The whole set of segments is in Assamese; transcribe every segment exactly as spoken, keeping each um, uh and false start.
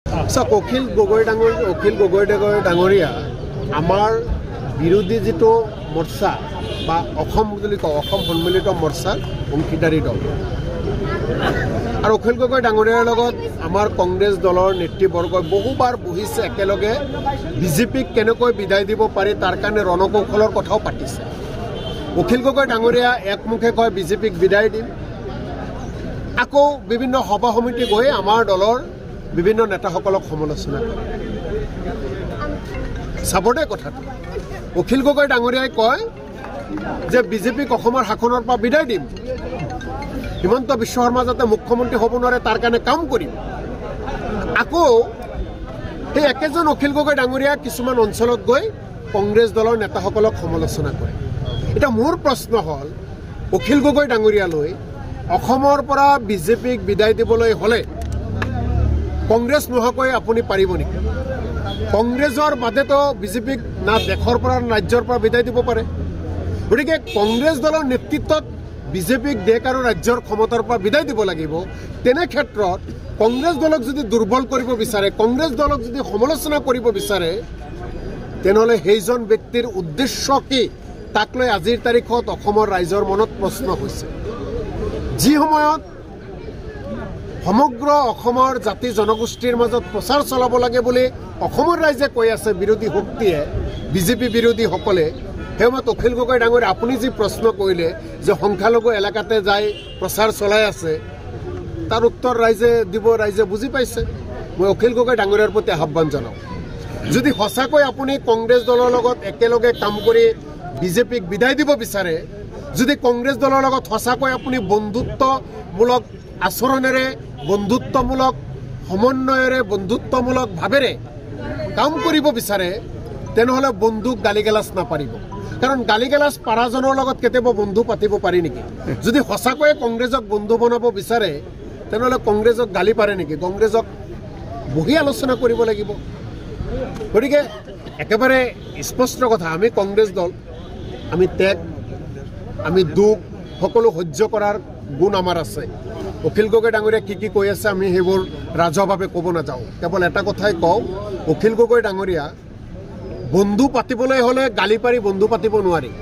চাওক অখিল গগৈ ডাঙৰ অখিল গগৈ ডাঙৰীয়া আমাৰ বিৰোধী যিটো মৰ্চা বা অসম বুলি কওঁ অসম সন্মিলিত মৰ্চাৰ অংশীদাৰী দল আৰু অখিল গগৈ ডাঙৰীয়াৰ লগত আমাৰ কংগ্ৰেছ দলৰ নেতৃবৰ্গই বহুবাৰ বহিছে একেলগে বিজেপিক কেনেকৈ বিদায় দিব পাৰি তাৰ কাৰণে ৰণকৌশলৰ কথাও পাতিছে অখিল গগৈ ডাঙৰীয়া একমুখে কয় বিজেপিক বিদায় দিম আকৌ বিভিন্ন সভা সমিতি গৈ আমাৰ দলৰ বিভিন্ন নেতাসকলক সমালোচনা কৰে চাবদে কথাটো অখিল গগৈ ডাঙৰীয়াই কয় যে বিজেপিক অসমৰ শাসনৰ পৰা বিদায় দিম হিমন্ত বিশ্ব শৰ্মা যাতে মুখ্যমন্ত্ৰী হ'ব নোৱাৰে তাৰ কাৰণে কাম কৰিম আকৌ সেই একেজন অখিল গগৈ ডাঙৰীয়া কিছুমান অঞ্চলত গৈ কংগ্ৰেছ দলৰ নেতাসকলক সমালোচনা কৰে এটা মোৰ প্ৰশ্ন হ'ল অখিল গগৈ ডাঙৰীয়ালৈ অসমৰ পৰা বিজেপিক বিদায় দিবলৈ হ'লে কংগ্ৰেছ নোহোৱাকৈ আপুনি পাৰিব নেকি কংগ্ৰেছৰ বাদেতো বিজেপিক না দেশৰ পৰা ৰাজ্যৰ পৰা বিদায় দিব পাৰে গতিকে কংগ্ৰেছ দলৰ নেতৃত্বত বিজেপিক দেশ আৰু ৰাজ্যৰ ক্ষমতাৰ পৰা বিদায় দিব লাগিব তেনে ক্ষেত্ৰত কংগ্ৰেছ দলক যদি দুৰ্বল কৰিব বিচাৰে কংগ্ৰেছ দলক যদি সমালোচনা কৰিব বিচাৰে তেনেহ'লে সেইজন ব্যক্তিৰ উদ্দেশ্য কি তাক লৈ আজিৰ তাৰিখত অসমৰ ৰাইজৰ মনত প্ৰশ্ন হৈছে যি সময়ত সমগ্ৰ অসমৰ জাতি জনগোষ্ঠীৰ মাজত প্ৰচাৰ চলাব লাগে বুলি অসমৰ ৰাইজে কৈ আছে বিৰোধী শক্তিয়ে বিজেপি বিৰোধীসকলে সেই সময়ত অখিল গগৈ ডাঙৰীয়া আপুনি যি প্ৰশ্ন কৰিলে যে সংখ্যালঘু এলেকাতে যাই প্ৰচাৰ চলাই আছে তাৰ উত্তৰ ৰাইজে দিব ৰাইজে বুজি পাইছে মই অখিল গগৈ ডাঙৰীয়াৰ প্ৰতি আহ্বান জনাওঁ যদি সঁচাকৈ আপুনি কংগ্ৰেছ দলৰ লগত একেলগে কাম কৰি বিজেপিক বিদায় দিব বিচাৰে যদি কংগ্ৰেছ দলৰ লগত সঁচাকৈ আপুনি বন্ধুত্বমূলক আচৰণেৰে বন্ধুত্বমূলক সমন্বয়েৰে বন্ধুত্বমূলক ভাৱেৰে কাম কৰিব বিচাৰে তেনেহ'লে বন্ধুক গালিগালাজ নাপাৰিব কাৰণ গালিগালাজ পাৰাজনৰ লগত কেতিয়াবা বন্ধু পাতিব পাৰি নেকি যদি সঁচাকৈয়ে কংগ্ৰেছক বন্ধু বনাব বিচাৰে তেনেহ'লে কংগ্ৰেছক গালি পাৰে নেকি কংগ্ৰেছক বহি আলোচনা কৰিব লাগিব গতিকে একেবাৰে স্পষ্ট কথা আমি কংগ্ৰেছ দল আমি ত্যাগ আমি দুখ সকলো সহ্য কৰাৰ গুণ আমাৰ আছে অখিল গগৈ ডাঙৰীয়া কি কি কৈ আছে আমি সেইবোৰ ৰাজহুৱাভাৱে ক'ব নাযাওঁ কেৱল এটা কথাই কওঁ অখিল গগৈ ডাঙৰীয়া বন্ধু পাতিবলৈ হ'লে গালি পাৰি বন্ধু পাতিব নোৱাৰি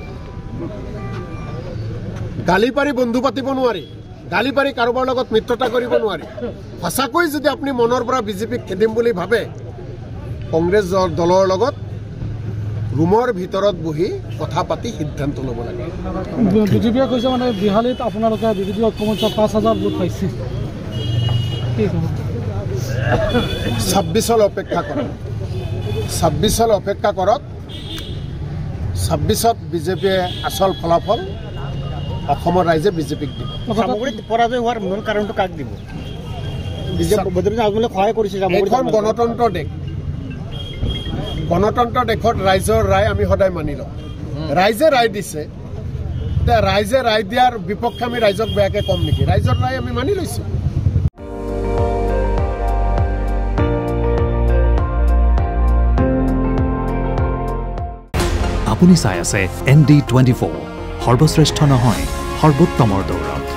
গালি পাৰি বন্ধু পাতিব নোৱাৰি গালি পাৰি কাৰোবাৰ লগত মিত্ৰতা কৰিব নোৱাৰি সঁচাকৈ যদি আপুনি মনৰ পৰা বিজেপিক খেদিম বুলি ভাবে কংগ্ৰেছ দলৰ লগত ৰুমৰ ভিতৰত বহি কথা পাতি সিদ্ধান্ত ল'ব লাগে বিজেপিয়ে কৈছে মানে বিহালীত আপোনালোকে বিজেপি ঐক্যমঞ্চ পাঁচ হাজাৰ ভোট পাইছে ছাব্বিছলৈ অপেক্ষা কৰক ছাব্বিছলৈ অপেক্ষা কৰক ছাব্বিছত বিজেপিয়ে আচল ফলাফল অসমৰ ৰাইজে বিজেপিক দিব সামগ্ৰিক পৰাজয় হোৱাৰ মূল কাৰণটো কাক দিব সহায় কৰিছে এইখন গণতন্ত্ৰ দেশ গণতন্ত্ৰ দেশত ৰাইজৰ ৰায় আমি সদায় মানি লওঁ ৰাইজে ৰায় দিছে এতিয়া ৰাইজে ৰায় দিয়াৰ বিপক্ষে আমি ৰাইজক বেয়াকৈ কম নেকি ৰাইজৰ ৰায় আমি মানি লৈছোঁ আপুনি চাই আছে এন ডি টুৱেণ্টি ফ'ৰ সৰ্বশ্ৰেষ্ঠ নহয় সৰ্বোত্তমৰ দৌৰত